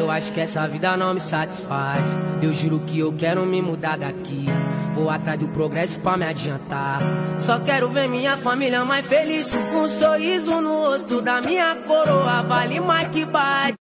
eu acho que essa vida não me satisfaz. Eu juro que eu quero me mudar daqui. Vou atrás do progresso pra me adiantar. Só quero ver minha família mais feliz, com um sorriso no rosto da minha coroa. Vale mais que bate.